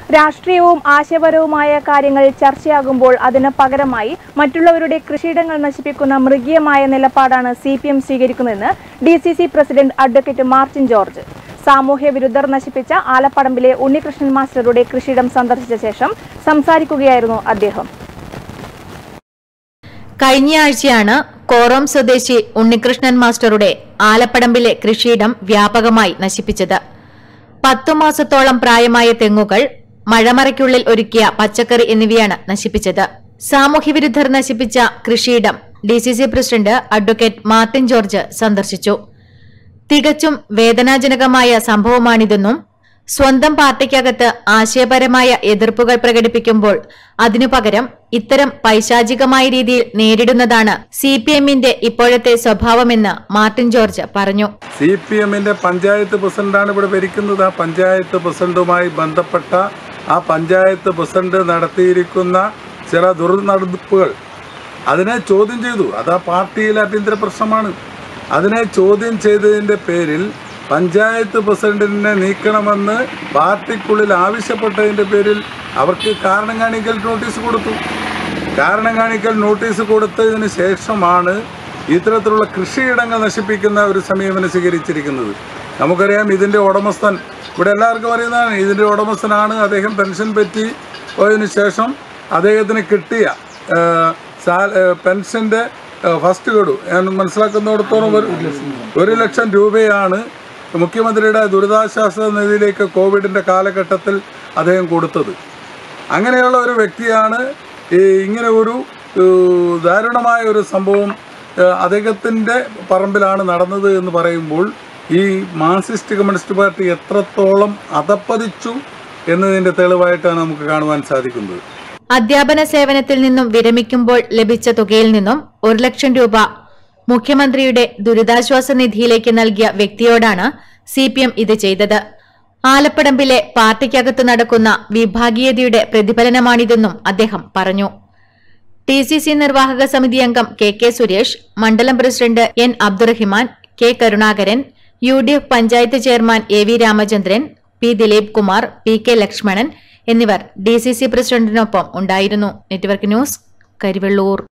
രാഷ്ട്രീയവും ആശയപരവുമായ കാര്യങ്ങൾ ചർച്ചയാകുമ്പോൾ അതിന് പകരമായി മറ്റുള്ളവരുടെ കൃഷിയിടങ്ങൾ നശിപ്പിക്കുന്ന മൃഗീയമായ നിലപാടാണ് CPM സ്വീകരിക്കുന്നതെന്ന് DCC president advocate Martin George. സാമൂഹ്യ വിരുദ്ധർ നശിപ്പിച്ച ആലപ്പടമ്പിലെ ഉണ്ണികൃഷ്ണൻ മാസ്റ്ററുടെ കൃഷിയിടം സന്ദർശിച്ച ശേഷം സംസാരിക്കുകയായിരുന്നു അദ്ദേഹം. കഴിഞ്ഞ ആഴ്ചയാണ് കോറോം സ്വദേശി ഉണ്ണികൃഷ്ണൻ മാസ്റ്ററുടെ ആലപ്പടമ്പിലെ കൃഷിയിടം വ്യാപകമായി നശിപ്പിച്ചത്. 10 മാസത്തോളം പ്രായമായ തെങ്ങുകൾ, മഴമറയ്ക്കുള്ളിൽ ഒരുക്കിയ പച്ചക്കറി എന്നിവയാണ് നശിപ്പിച്ചത്. സാമൂഹ്യവിരുദ്ധർ നശിപ്പിച്ച കൃഷിയിടം DCC president advocate Martin George സന്ദർശിച്ചു. തികച്ചും വേദനാജനകമായ സംഭവമാണിതെന്നും സ്വന്തം പാർട്ടിക്കകത്ത് ആശയപരമായ എതിർപ്പുകൾ പ്രകടിപ്പിക്കുമ്പോൾ അതിനു പകരം ഇത്തരം പൈശാചികമായ രീതിയിൽ നേരിടുന്നതാണ് CPMന്റെ ഇപ്പോഴത്തെ സ്വഭാവമെന്ന് മാർട്ടിൻ ജോർജ് പറഞ്ഞു. CPMന്റെ പഞ്ചായത്ത് പ്രസിഡന്റാണ് ഇവിടെ ഭരിക്കുന്നത്. ആ പഞ്ചായത്ത് പ്രസിഡന്റുമായി ബന്ധപ്പെട്ട ആ പഞ്ചായത്ത് പ്രസിഡന്റ് നടത്തിയിരിക്കുന്ന ചില ദുർനടപ്പുകൾ അതിനെ ചോദ്യം ചെയ്തു. അത് ആ പാർട്ടിയിലെ ആഭ്യന്തര പ്രശ്നമാണ്. അതിനെ ചോദ്യം ചെയ്തതിൻ്റെ പേരിൽ പഞ്ചായത്ത് പ്രസിഡന്റിനെ നീക്കണമെന്ന് പാർട്ടിക്കുള്ളിൽ ആവശ്യപ്പെട്ടതിൻ്റെ പേരിൽ അവർക്ക് കാരണം കാണിക്കൽ നോട്ടീസ് കൊടുത്തു. കാരണം കാണിക്കൽ നോട്ടീസ് കൊടുത്തതിന് ശേഷമാണ് ഇത്തരത്തിലുള്ള കൃഷിയിടങ്ങൾ നശിപ്പിക്കുന്ന ഒരു സമീപനം സ്വീകരിച്ചിരിക്കുന്നത്. നമുക്കറിയാം, ഇതിൻ്റെ ഉടമസ്ഥൻ ഇവിടെ എല്ലാവർക്കും അറിയുന്നതാണ്. ഇതിൻ്റെ ഉടമസ്ഥനാണ്. അദ്ദേഹം പെൻഷൻ പറ്റി പോയതിനു ശേഷം അദ്ദേഹത്തിന് കിട്ടിയ പെൻഷൻ്റെ ഫസ്റ്റ് ഗഡു ഞാൻ മനസ്സിലാക്കുന്നിടത്തോളം 1 ലക്ഷം രൂപയാണ് മുഖ്യമന്ത്രിയുടെ ദുരിതാശ്വാസ നിധിയിലേക്ക് കോവിഡിൻ്റെ കാലഘട്ടത്തിൽ അദ്ദേഹം കൊടുത്തത്. അങ്ങനെയുള്ള ഒരു വ്യക്തിയാണ് ഇങ്ങനെ ഒരു ദാരുണമായ ഒരു സംഭവം അദ്ദേഹത്തിൻ്റെ പറമ്പിലാണ് നടന്നത് എന്ന് പറയുമ്പോൾ ഈ മാർക്സിസ്റ്റ് കമ്മ്യൂണിസ്റ്റ് പാർട്ടി എത്രത്തോളം അധപ്പതിച്ചു എന്നതിൻ്റെ തെളിവായിട്ടാണ് നമുക്ക് കാണുവാൻ സാധിക്കുന്നത്. അധ്യാപന സേവനത്തിൽ നിന്നും വിരമിക്കുമ്പോൾ ലഭിച്ച തുകയിൽ നിന്നും 1 ലക്ഷം രൂപ മുഖ്യമന്ത്രിയുടെ ദുരിതാശ്വാസ നിധിയിലേക്ക് നൽകിയ വ്യക്തിയോടാണ് CPM ഇത് ചെയ്തത്. ആലപ്പടമ്പിലെ പാർട്ടിക്കകത്ത് നടക്കുന്ന വിഭാഗീയതയുടെ പ്രതിഫലനമാണിതെന്നും അദ്ദേഹം പറഞ്ഞു. TCC നിർവാഹക സമിതി അംഗം KK സുരേഷ്, മണ്ഡലം president N Abdurahiman, K Karunakaran, UDF panchayat chairman AV Ramachandran, P Dileep Kumar, PK Lakshmanan എന്നിവർ DCC പ്രസിഡന്റിനൊപ്പം ഉണ്ടായിരുന്നു. Network news, Karivellur.